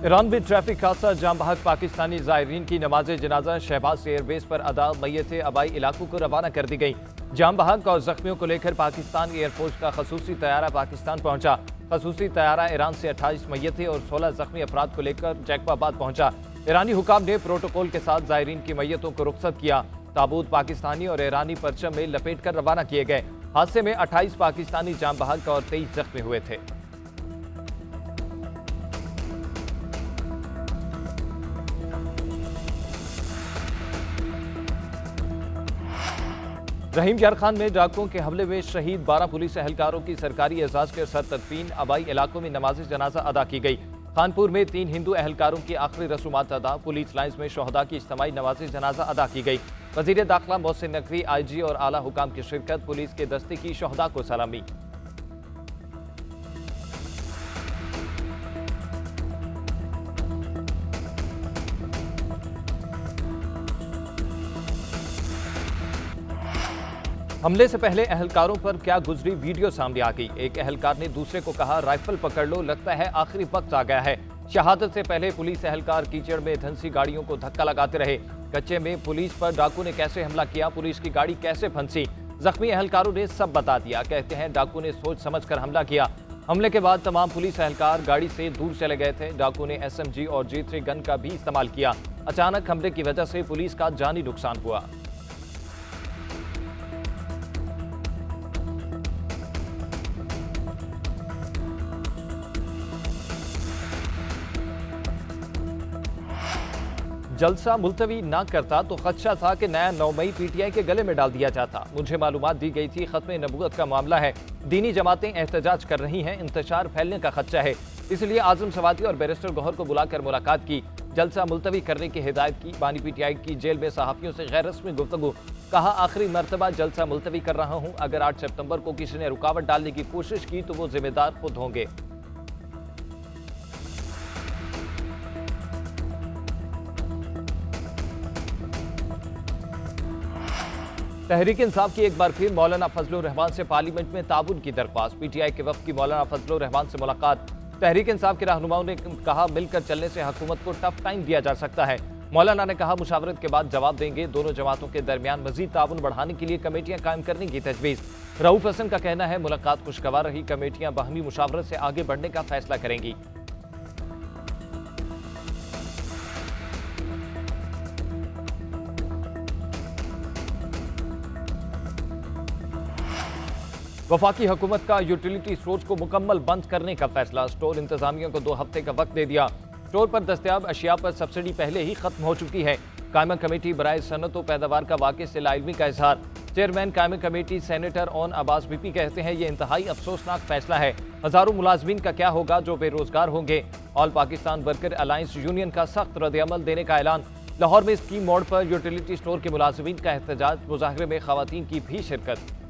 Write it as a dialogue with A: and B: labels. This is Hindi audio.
A: ईरान में ट्रैफिक हादसा, जाम बहक पाकिस्तानी ज़ायरीन की नमाज जनाजा शहबाज एयरबेस पर अदा, मैयतें आबाई इलाकों को रवाना कर दी गई। जाम बहक और जख्मियों को लेकर पाकिस्तान एयरफोर्स का खसूसी तैयारा पाकिस्तान पहुंचा। खसूसी तैयारा ईरान से 28 मैयतें और 16 जख्मी अफराद को लेकर जैकबाबाद पहुंचा। ईरानी हुकाम ने प्रोटोकॉल के साथ ज़ायरीन की मैयतों को रुखसत किया। ताबूत पाकिस्तानी और ईरानी परचम में लपेट कर रवाना किए गए। हादसे में 28 पाकिस्तानी जाम बहक और 23 जख्मी हुए थे। रहीम यार खान में डाकुओं के हमले में शहीद 12 पुलिस एहलकारों की सरकारी एजाज के साथ तदफीन, आबाई इलाकों में नमाज जनाजा अदा की गई। खानपुर में 3 हिंदू एहलकारों की आखिरी रसूमात अदा, पुलिस लाइन्स में शोहदा की इज्तिमाई नमाज जनाजा अदा की गई। वजीर दाखिला मोहसिन नकवी, IG और आला हुकाम की शिरकत, पुलिस के दस्ते की शोहदा को सलामी। हमले से पहले एहलकारों पर क्या गुजरी वीडियो सामने आ गई। एक एहलकार ने दूसरे को कहा, राइफल पकड़ लो, लगता है आखिरी वक्त आ गया है। शहादत से पहले पुलिस एहलकार कीचड़ में धंसी गाड़ियों को धक्का लगाते रहे। कच्चे में पुलिस पर डाकू ने कैसे हमला किया, पुलिस की गाड़ी कैसे फंसी, जख्मी एहलकारों ने सब बता दिया। कहते हैं डाकू ने सोच समझ कर हमला किया। हमले के बाद तमाम पुलिस एहलकार गाड़ी से दूर चले गए थे। डाकू ने SMG और G3 गन का भी इस्तेमाल किया। अचानक हमले की वजह से पुलिस का जानी नुकसान हुआ। जलसा मुलतवी ना करता तो खदशा था कि नया 9 मई PTI के गले में डाल दिया जाता। मुझे मालूमात दी गई थी खत्म नबूवत का मामला है, दीनी जमातें एहतजाज कर रही हैं, इंतशार फैलने का खदशा है, इसलिए आजम सवाती और बैरिस्टर गौहर को बुलाकर मुलाकात की। जलसा मुलतवी करने की हिदायत की। बानी PTI की जेल में सहाफ़ियों से गैर रस्मी गुफ्तगू। कहा, आखिरी मरतबा जलसा मुलतवी कर रहा हूँ, अगर 8 सितंबर को किसी ने रुकावट डालने की कोशिश की तो वो जिम्मेदार खुद होंगे। तहरीक इंसाफ की एक बार फिर मौलाना फजलुर रहमान से पार्लियामेंट में ताउन की दरख्वास्त। PTI के वफ्द की मौलाना फजलुर रहमान से मुलाकात। तहरीक इंसाफ के रहनुमाओं ने कहा, मिलकर चलने से हुकूमत को टफ टाइम दिया जा सकता है। मौलाना ने कहा, मुशावरत के बाद जवाब देंगे। दोनों जमातों के दरमियान मजीद ताउन बढ़ाने के लिए कमेटियां कायम करने की तजवीज़। रऊफ हसन का कहना है, मुलाकात खुशगवार रही, कमेटियां बाहमी मुशावरत से आगे बढ़ने का फैसला करेंगी। वफाकी हुकूमत का यूटिलिटी स्टोर्स को मुकम्मल बंद करने का फैसला। स्टोर इंतजामिया को 2 हफ्ते का वक्त दे दिया। स्टोर पर दस्तयाब अशिया पर सब्सिडी पहले ही खत्म हो चुकी है। कायमा कमेटी बराए सनत व पैदावार का वाक़े से लाइलमी का इजहार। चेयरमैन कायमा committee senator Aun Abbas BP कहते हैं, ये इंतहाई अफसोसनाक फैसला है। हजारों मुलाजमीन का क्या होगा जो बेरोजगार होंगे। All Pakistan worker alliance union का सख्त रद्द-ए-अमल देने का ऐलान। लाहौर में स्कीम मोड़ पर यूटिलिटी स्टोर के मुलाजमीन का एहतजाज, मुजाहरे में खवातीन की भी शिरकत।